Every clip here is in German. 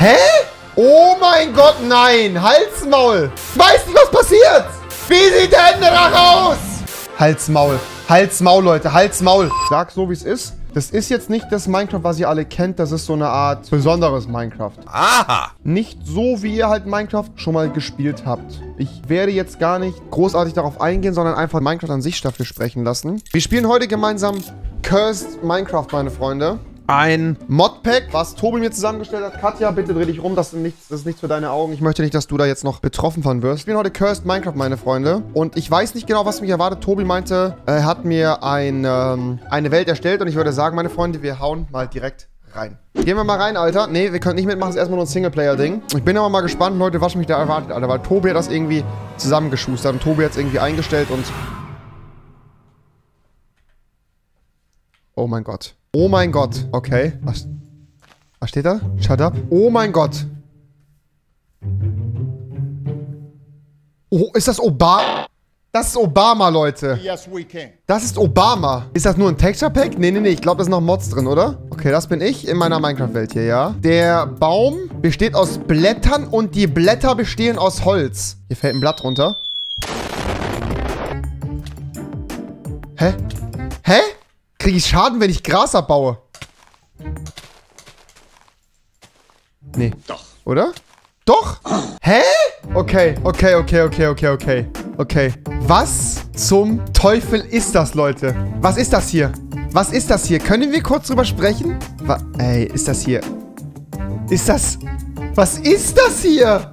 Hä? Oh mein Gott, nein. Halsmaul. Weißt du, was passiert? Wie sieht der Enderdrache aus? Halsmaul. Halsmaul, Leute. Halsmaul. Ich sag so, wie es ist. Das ist jetzt nicht das Minecraft, was ihr alle kennt. Das ist so eine Art besonderes Minecraft. Aha! Nicht so, wie ihr halt Minecraft schon mal gespielt habt. Ich werde jetzt gar nicht großartig darauf eingehen, sondern einfach Minecraft an sich dafür sprechen lassen. Wir spielen heute gemeinsam Cursed Minecraft, meine Freunde. Ein Modpack, was Tobi mir zusammengestellt hat. Katja, bitte dreh dich rum, das ist nichts für deine Augen. Ich möchte nicht, dass du da jetzt noch betroffen von wirst. Wir spielen heute Cursed Minecraft, meine Freunde. Und ich weiß nicht genau, was mich erwartet. Tobi meinte, er hat mir eine Welt erstellt. Und ich würde sagen, meine Freunde, wir hauen mal direkt rein. Gehen wir mal rein, Alter. Nee, wir können nicht mitmachen. Das ist erstmal nur ein Singleplayer-Ding. Ich bin aber mal gespannt, Leute, was mich da erwartet, Alter. Weil Tobi hat das irgendwie zusammengeschustert. Und Tobi hat es irgendwie eingestellt und... Oh mein Gott. Oh mein Gott. Okay. Was steht da? Shut up. Oh mein Gott. Oh, ist das Obama? Das ist Obama, Leute. Yes, we can. Das ist Obama. Ist das nur ein Texture Pack? Nee, nee, nee. Ich glaube, da sind noch Mods drin, oder? Okay, das bin ich in meiner Minecraft-Welt hier, ja. Der Baum besteht aus Blättern und die Blätter bestehen aus Holz. Hier fällt ein Blatt runter. Hä? Hä? Kriege ich Schaden, wenn ich Gras abbaue? Nee. Doch. Oder? Doch? Hä? Okay, okay, okay, okay, okay, okay. Okay. Was zum Teufel ist das, Leute? Was ist das hier? Was ist das hier? Können wir kurz drüber sprechen? Ey, ist das hier? Ist das... Was ist das hier?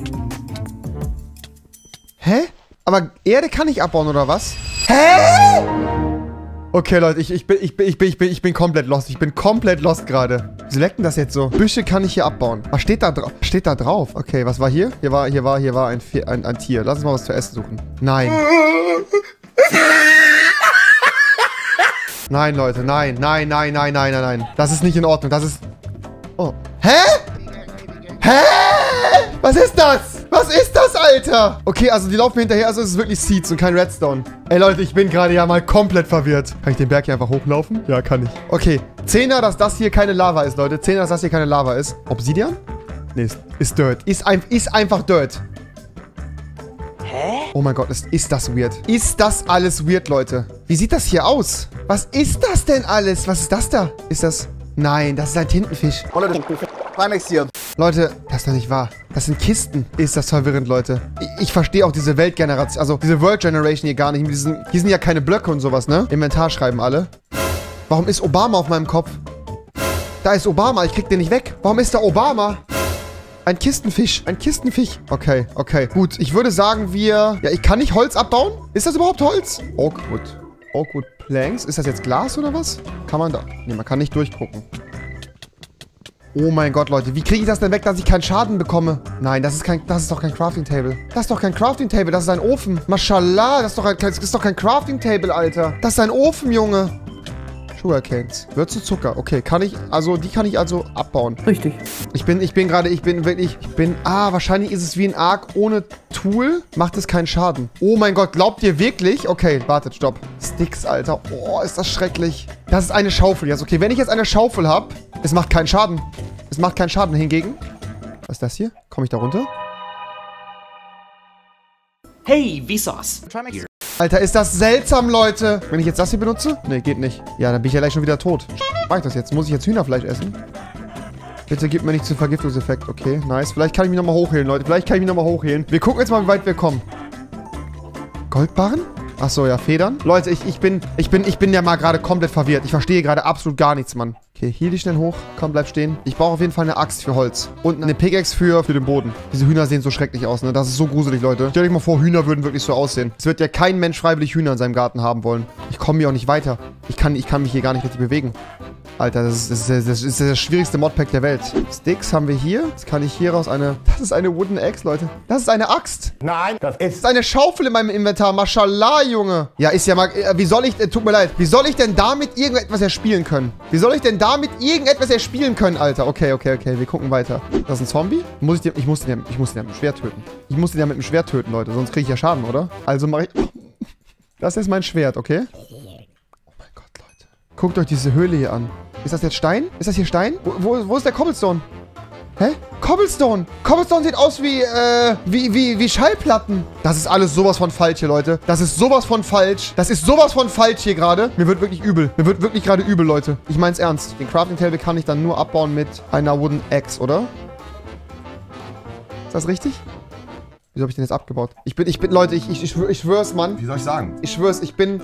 Hä? Aber Erde kann ich abbauen, oder was? Hä? Okay, Leute, ich bin komplett lost. Ich bin komplett lost gerade. Wieso leckt denn das jetzt so? Büsche kann ich hier abbauen. Was steht da drauf? Steht da drauf? Okay, was war hier? Hier war ein Tier. Lass uns mal was zu essen suchen. Nein. Nein, Leute, nein. Nein, nein, nein, nein, nein, nein. Das ist nicht in Ordnung. Das ist... Oh. Hä? Hä? Was ist das? Was ist das, Alter? Okay, also die laufen mir hinterher, also es ist wirklich Seeds und kein Redstone. Ey, Leute, ich bin gerade ja mal komplett verwirrt. Kann ich den Berg hier einfach hochlaufen? Ja, kann ich. Okay, 10er, dass das hier keine Lava ist, Leute. 10er, dass das hier keine Lava ist. Obsidian? Nee, ist Dirt. Ist einfach Dirt. Hä? Oh mein Gott, ist das weird. Ist das alles weird, Leute? Wie sieht das hier aus? Was ist das denn alles? Was ist das da? Ist das... Nein, das ist ein Tintenfisch. Leute, das ist doch nicht wahr. Das sind Kisten. Ist das verwirrend, Leute. Ich verstehe auch diese Weltgeneration, also diese World Generation hier gar nicht. Hier sind ja keine Blöcke und sowas, ne? Inventar schreiben alle. Warum ist Obama auf meinem Kopf? Da ist Obama, ich krieg den nicht weg. Warum ist da Obama? Ein Kistenfisch. Ein Kistenfisch. Okay, okay. Gut, ich würde sagen, wir... Ja, ich kann nicht Holz abbauen. Ist das überhaupt Holz? Oakwood. Oakwood Planks. Ist das jetzt Glas oder was? Kann man da... Nee, man kann nicht durchgucken. Oh mein Gott, Leute. Wie kriege ich das denn weg, dass ich keinen Schaden bekomme? Nein, das ist doch kein Crafting Table. Das ist doch kein Crafting Table. Das ist ein Ofen. Mashallah. Das ist doch kein Crafting Table, Alter. Das ist ein Ofen, Junge. Sugarcanes. Würze Zucker. Okay, die kann ich also abbauen. Richtig. Wahrscheinlich ist es wie ein Ark ohne Tool. Macht es keinen Schaden. Oh mein Gott, glaubt ihr wirklich? Okay, wartet, stopp. Sticks, Alter. Oh, ist das schrecklich. Das ist eine Schaufel jetzt. Okay, wenn ich jetzt eine Schaufel habe, es macht keinen Schaden. Es macht keinen Schaden hingegen. Was ist das hier? Komme ich da runter? Hey, Vsauce. Alter, ist das seltsam, Leute. Wenn ich jetzt das hier benutze? Nee, geht nicht. Ja, dann bin ich ja gleich schon wieder tot. Mach ich das jetzt? Muss ich jetzt Hühnerfleisch essen? Bitte gib mir nicht zu Vergiftungseffekt. Okay, nice. Vielleicht kann ich mich nochmal hochheilen, Leute. Vielleicht kann ich mich nochmal hochheilen. Wir gucken jetzt mal, wie weit wir kommen. Goldbarren? Achso, ja, Federn. Leute, ich bin ja mal gerade komplett verwirrt. Ich verstehe gerade absolut gar nichts, Mann. Okay, hier dich schnell hoch. Komm, bleib stehen. Ich brauche auf jeden Fall eine Axt für Holz. Und eine Pickaxe für den Boden. Diese Hühner sehen so schrecklich aus, ne? Das ist so gruselig, Leute. Stellt euch mal vor, Hühner würden wirklich so aussehen. Es wird ja kein Mensch freiwillig Hühner in seinem Garten haben wollen. Ich komme hier auch nicht weiter. Ich kann mich hier gar nicht richtig bewegen. Alter, das ist das schwierigste Modpack der Welt. Sticks haben wir hier. Jetzt kann ich hier raus Das ist eine Wooden Axe, Leute. Das ist eine Axt. Nein, das ist eine Schaufel in meinem Inventar. Mashallah, Junge. Ja, ist ja mal... Wie soll ich... Tut mir leid. Wie soll ich denn damit irgendetwas erspielen können? Alter? Okay. Wir gucken weiter. Das ist ein Zombie? Ich muss den ja mit dem Schwert töten. Ich muss den ja mit dem Schwert töten, Leute. Sonst kriege ich ja Schaden, oder? Also mache ich... Das ist mein Schwert, okay? Oh mein Gott, Leute. Guckt euch diese Höhle hier an. Ist das jetzt Stein? Ist das hier Stein? Wo ist der Cobblestone? Hä? Cobblestone. Cobblestone sieht aus wie Schallplatten. Das ist alles sowas von falsch hier, Leute. Das ist sowas von falsch. Das ist sowas von falsch hier gerade. Mir wird wirklich übel. Mir wird wirklich gerade übel, Leute. Ich mein's ernst. Den Crafting Table kann ich dann nur abbauen mit einer Wooden Axe, oder? Ist das richtig? Wieso habe ich den jetzt abgebaut? Leute, ich schwör's, Mann. Wie soll ich sagen? Ich schwör's, ich bin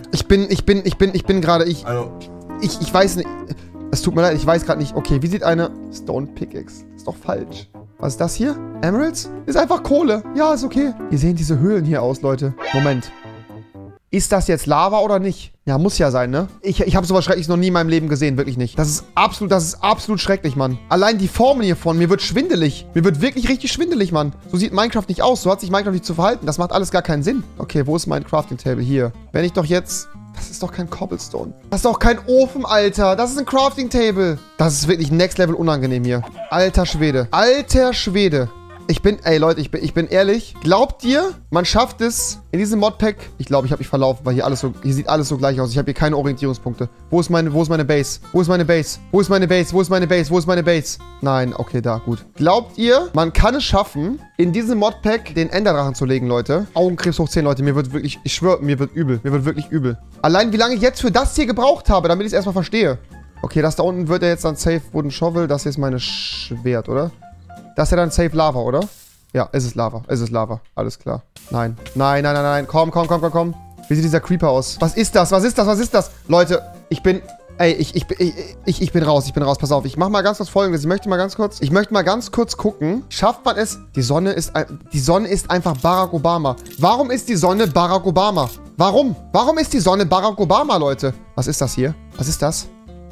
gerade, Also, ich weiß nicht. Es tut mir leid, ich weiß gerade nicht. Okay, wie sieht eine Stone Pickaxe? Ist doch falsch. Was ist das hier? Emeralds? Ist einfach Kohle. Ja, ist okay. Wie sehen diese Höhlen hier aus, Leute? Moment. Ist das jetzt Lava oder nicht? Ja, muss ja sein, ne? Ich habe sowas Schreckliches noch nie in meinem Leben gesehen. Wirklich nicht. Das ist absolut schrecklich, Mann. Allein die Formen hiervon. Mir wird schwindelig. Mir wird wirklich richtig schwindelig, Mann. So sieht Minecraft nicht aus. So hat sich Minecraft nicht zu verhalten. Das macht alles gar keinen Sinn. Okay, wo ist mein Crafting Table? Hier. Wenn ich doch jetzt... Das ist doch kein Cobblestone. Das ist doch kein Ofen, Alter. Das ist ein Crafting Table. Das ist wirklich Next Level unangenehm hier. Alter Schwede. Alter Schwede. Ey Leute, ich bin ehrlich. Glaubt ihr, man schafft es in diesem Modpack? Ich glaube, ich habe mich verlaufen, weil hier sieht alles so gleich aus. Ich habe hier keine Orientierungspunkte. Wo ist meine Base? Wo ist meine Base? Wo ist meine Base? Wo ist meine Base? Wo ist meine Base? Nein, okay, da, gut. Glaubt ihr, man kann es schaffen, in diesem Modpack den Enderdrachen zu legen, Leute? Augenkrebs hoch 10, Leute. Mir wird wirklich, ich schwöre, mir wird übel. Mir wird wirklich übel. Allein, wie lange ich jetzt für das hier gebraucht habe, damit ich es erstmal verstehe. Okay, das da unten wird ja jetzt dann safe Wooden Shovel. Das hier ist meine Schwert, oder? Das ist ja dann safe Lava, oder? Ja, es ist Lava. Es ist Lava. Alles klar. Nein. Nein, nein, nein, nein. Komm. Wie sieht dieser Creeper aus? Was ist das? Was ist das? Was ist das? Leute, ich bin... Ey, ich bin raus. Ich bin raus. Pass auf. Ich mach mal ganz kurz Folgendes. Ich möchte mal ganz kurz gucken. Schafft man es? Die Sonne ist einfach Barack Obama. Warum ist die Sonne Barack Obama? Warum? Warum ist die Sonne Barack Obama, Leute? Was ist das hier? Was ist das?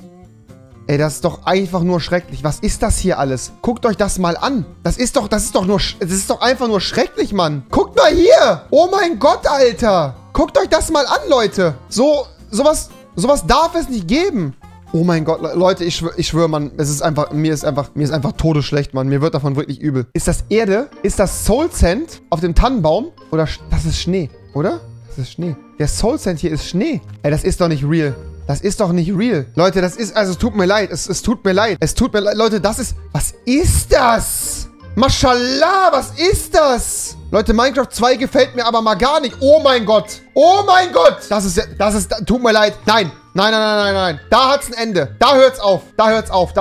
Ey, das ist doch einfach nur schrecklich. Was ist das hier alles? Guckt euch das mal an. Das ist doch einfach nur schrecklich, Mann. Guckt mal hier. Oh mein Gott, Alter. Guckt euch das mal an, Leute. Sowas darf es nicht geben. Oh mein Gott, Leute, ich schwöre, Mann, mir ist einfach todesschlecht, Mann. Mir wird davon wirklich übel. Ist das Erde? Ist das Soul Sand auf dem Tannenbaum? Oder, das ist Schnee, oder? Das ist Schnee. Der Soul Sand hier ist Schnee. Ey, das ist doch nicht real. Das ist doch nicht real. Leute, das ist... Also, es tut mir leid. Es tut mir leid. Es tut mir leid. Leute, das ist... Was ist das? Mashallah, was ist das? Leute, Minecraft 2 gefällt mir aber mal gar nicht. Oh mein Gott. Oh mein Gott. Das ist... Tut mir leid. Nein. Nein. Da hat's ein Ende. Da hört's auf. Da hört's auf,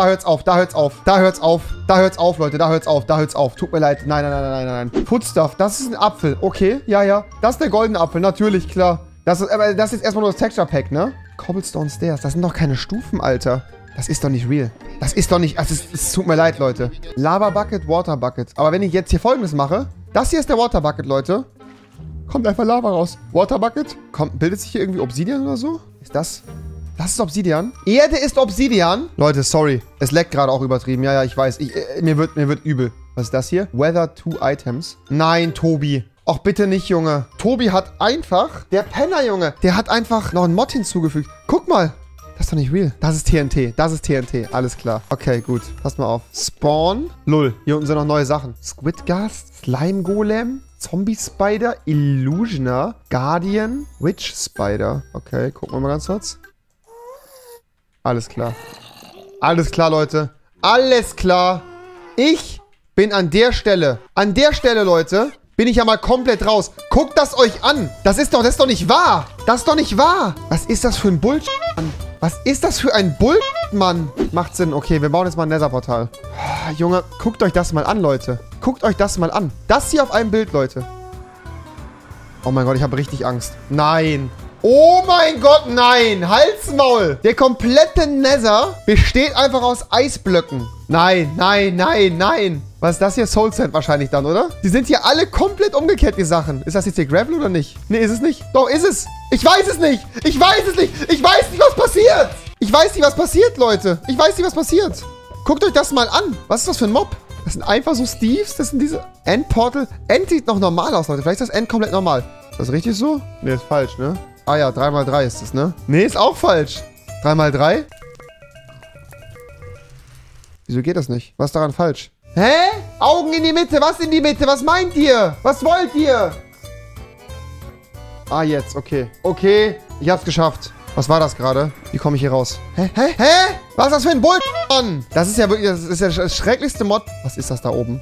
Leute. Da hört's auf. Tut mir leid. Nein. Foodstuff. Das ist ein Apfel. Okay. Ja. Das ist der goldene Apfel. Natürlich, klar. Das ist jetzt erstmal nur das Texture Pack, ne? Cobblestone Stairs. Das sind doch keine Stufen, Alter. Das ist doch nicht real. Das ist doch nicht... Es tut mir leid, Leute. Lava Bucket, Water Bucket. Aber wenn ich jetzt hier Folgendes mache... Das hier ist der Water Bucket, Leute. Kommt einfach Lava raus. Water Bucket. Bildet sich hier irgendwie Obsidian oder so? Ist das... Das ist Obsidian. Erde ist Obsidian. Leute, sorry. Es leckt gerade auch übertrieben. Ja, ich weiß. Mir wird übel. Was ist das hier? Weather 2 Items. Nein, Tobi. Och, bitte nicht, Junge. Tobi hat einfach... Der Penner, Junge. Der hat einfach noch einen Mod hinzugefügt. Guck mal. Das ist doch nicht real. Das ist TNT. Alles klar. Okay, gut. Passt mal auf. Spawn. Lull. Hier unten sind noch neue Sachen. Squidgast. Slime Golem. Zombie Spider. Illusioner. Guardian. Witch Spider. Okay, gucken wir mal ganz kurz. Alles klar. Alles klar, Leute. Alles klar. Ich bin an der Stelle, Leute, bin ich ja mal komplett raus. Guckt das euch an. Das ist doch nicht wahr. Das ist doch nicht wahr. Was ist das für ein Bullshit, Mann? Was ist das für ein Bullshit, Mann? Macht Sinn. Okay, wir bauen jetzt mal ein Nether-Portal. Junge, guckt euch das mal an, Leute. Guckt euch das mal an. Das hier auf einem Bild, Leute. Oh mein Gott, ich habe richtig Angst. Nein. Oh mein Gott, nein. Halsmaul. Der komplette Nether besteht einfach aus Eisblöcken. Nein. Was ist das hier? Soul Sand wahrscheinlich dann, oder? Die sind hier alle komplett umgekehrt, die Sachen. Ist das jetzt hier Gravel oder nicht? Nee, ist es nicht. Doch, ist es. Ich weiß es nicht. Ich weiß nicht, was passiert. Ich weiß nicht, was passiert, Leute. Ich weiß nicht, was passiert. Guckt euch das mal an. Was ist das für ein Mob? Das sind einfach so Steves. Das sind diese Endportal. End sieht noch normal aus, Leute. Vielleicht ist das End komplett normal. Ist das richtig so? Nee, ist falsch, ne? Ah ja, 3x3 ist das, ne? Nee, ist auch falsch. 3x3? Wieso geht das nicht? Was ist daran falsch? Hä? Augen in die Mitte. Was in die Mitte? Was meint ihr? Was wollt ihr? Ah, jetzt. Okay. Okay, ich hab's geschafft. Was war das gerade? Wie komme ich hier raus? Hä? Was ist das für ein Bull, Mann? Das ist ja wirklich, das ist ja das schrecklichste Mod. Was ist das da oben?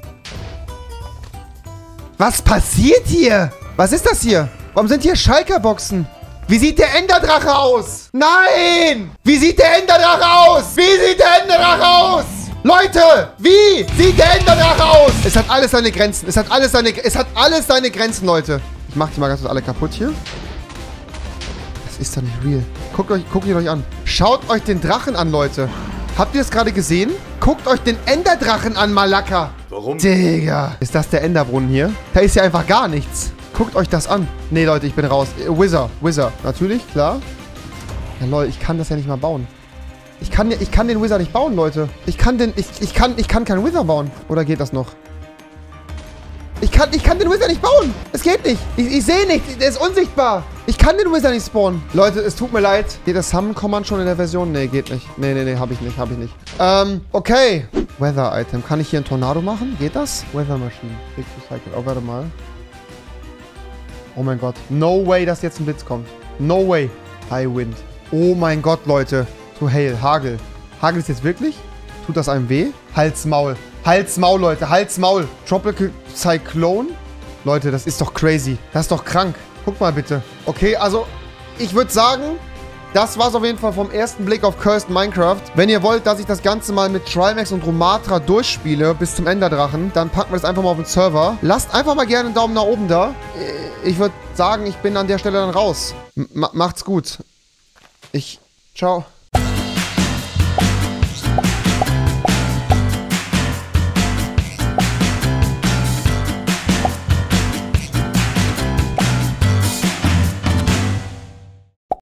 Was passiert hier? Was ist das hier? Warum sind hier Schalker-Boxen? Wie sieht der Enderdrache aus? Nein! Wie sieht der Enderdrache aus? Wie sieht der Enderdrache aus? Leute, wie sieht der Enderdrache aus? Es hat alles seine Grenzen. Es hat alles seine Grenzen, Leute. Ich mach die mal ganz kurz alle kaputt hier. Das ist doch nicht real. Guckt ihn euch an. Schaut euch den Drachen an, Leute. Habt ihr es gerade gesehen? Guckt euch den Enderdrachen an, Malaka. Warum? Digga. Ist das der Enderbrunnen hier? Da ist ja einfach gar nichts. Guckt euch das an. Nee, Leute, ich bin raus. Wither. Natürlich, klar. Ja, Leute, ich kann das ja nicht mal bauen. Ich kann den Wither nicht bauen, Leute. Ich kann keinen Wither bauen. Oder geht das noch? Ich kann den Wither nicht bauen. Es geht nicht. Ich sehe nicht. Der ist unsichtbar. Ich kann den Wither nicht spawnen. Leute, es tut mir leid. Geht das Summon-Command schon in der Version? Nee, geht nicht. Nee, hab ich nicht. Okay. Weather-Item. Kann ich hier einen Tornado machen? Geht das? Weather-Maschine. Big Recycle. Oh, warte mal. Oh mein Gott. No way, dass jetzt ein Blitz kommt. No way. High Wind. Oh mein Gott, Leute. To Hail. Hagel. Hagel ist jetzt wirklich? Tut das einem weh? Halsmaul. Halsmaul, Leute. Halsmaul. Tropical Cyclone. Leute, das ist doch crazy. Das ist doch krank. Guck mal bitte. Okay, also ich würde sagen, das war's auf jeden Fall vom ersten Blick auf Cursed Minecraft. Wenn ihr wollt, dass ich das Ganze mal mit Trimax und Romatra durchspiele bis zum Enderdrachen, dann packen wir das einfach mal auf den Server. Lasst einfach mal gerne einen Daumen nach oben da. Ich würde sagen, ich bin an der Stelle dann raus. Macht's gut. Ciao.